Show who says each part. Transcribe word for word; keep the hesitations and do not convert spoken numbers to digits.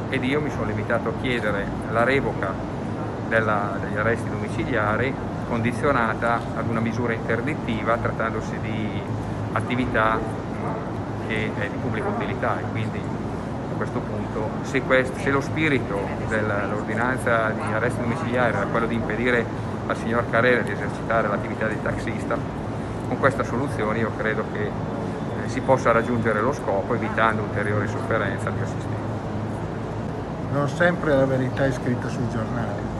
Speaker 1: ed io mi sono limitato a chiedere la revoca della, degli arresti domiciliari condizionata ad una misura interdittiva trattandosi di attività che è di pubblica utilità, e quindi a questo punto se, questo, se lo spirito dell'ordinanza di arresto domiciliare era quello di impedire al signor Carrera di esercitare l'attività di taxista, con questa soluzione io credo che eh, si possa raggiungere lo scopo evitando ulteriori sofferenze al mio assistente.
Speaker 2: Non sempre la verità è scritta sui giornali.